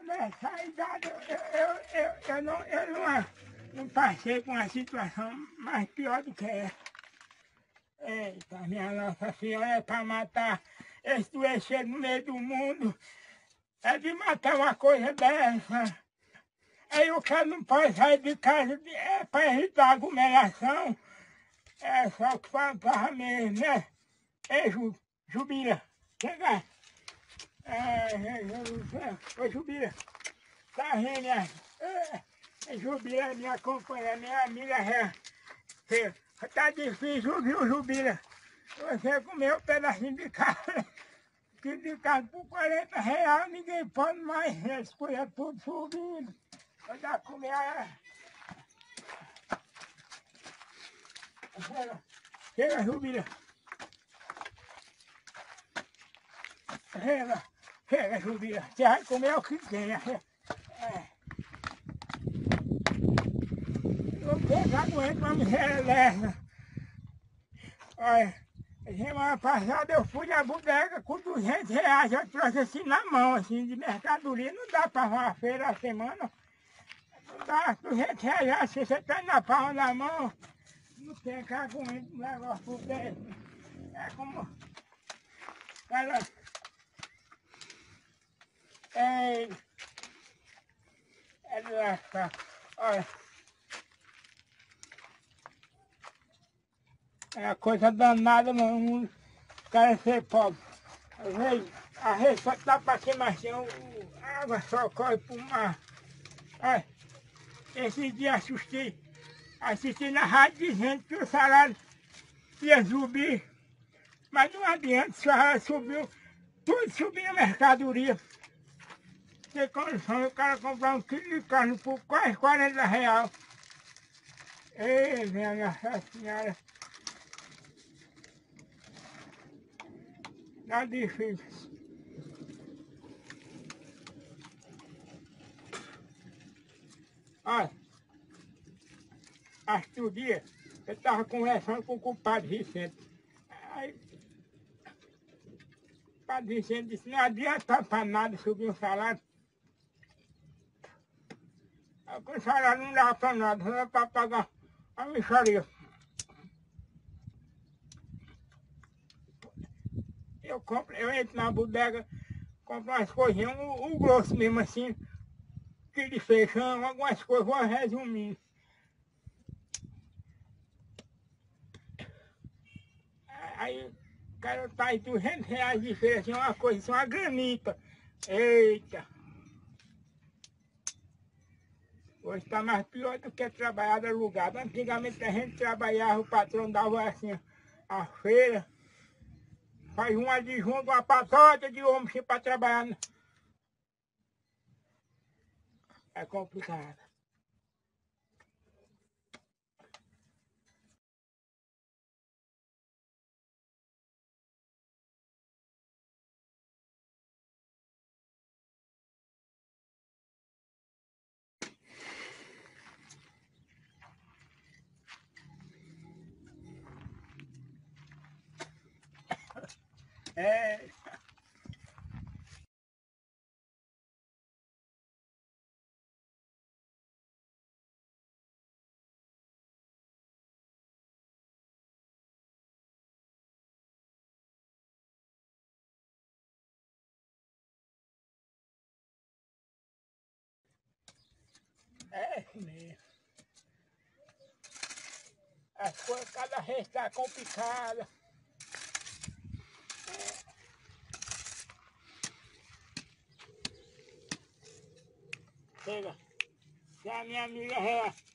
nessa idade eu não passei com uma situação mais pior do que essa. Eita, minha Nossa Senhora, é para matar esse doenceiro no meio do mundo. É de matar uma coisa dessa. Aí o cara não pode sair de casa para evitar aglomeração. É só que faltava mesmo, né? Ei, Jubila, chega. Ô, Jubila, tá vendo, né? Jubila, minha companheira, minha amiga, tá difícil, viu, Jubila? Você comeu um pedacinho de carne, que de carne por R$ 40, ninguém pode mais, as coisas tudo subindo. Eu já comi Chega, Jubila. Chega, Jubila. Você vai comer o que quer. Eu já aguento uma miséria dessa. Olha, semana passada eu fui na bodega com R$ 200, eu trouxe assim na mão, assim, de mercadoria. Não dá para uma feira a semana. Não dá R$ 200, assim, você tá na palma da mão. Não tem que aguentar um negócio desse. É como... Cara... É lascar. Olha... É coisa danada no mundo, o cara ser pobre. Às vezes, a rede só tá pra cima assim, a água só corre pro mar. Olha, esse dia assisti na rádio dizendo que o salário ia subir, mas não adianta, o salário subiu, tudo subiu a mercadoria. Tem condição o cara comprar um quilo de carne por quase R$ 40. Ei, minha Nossa Senhora. Tá difícil. Olha, acho que o dia eu estava conversando com o compadre Vicente. Aí o compadre Vicente disse, não adianta para nada subir o salário. Aí, o salário não dava para nada, só para pagar a mixaria. Eu entro na bodega, compro umas coisinhas, um grosso mesmo assim, quilo de feijão, algumas coisas, vou resumindo. Aí o cara tá aí R$ 200 de feira, assim, uma coisa assim, uma granita. Eita! Hoje está mais pior do que trabalhar alugado. Antigamente a gente trabalhava, o patrão dava assim, a feira. Faz um adjunto, uma patota de homem para trabalhar. É complicado. É... É mesmo. As coisas cada vez está complicada. Chega. Se a minha amiga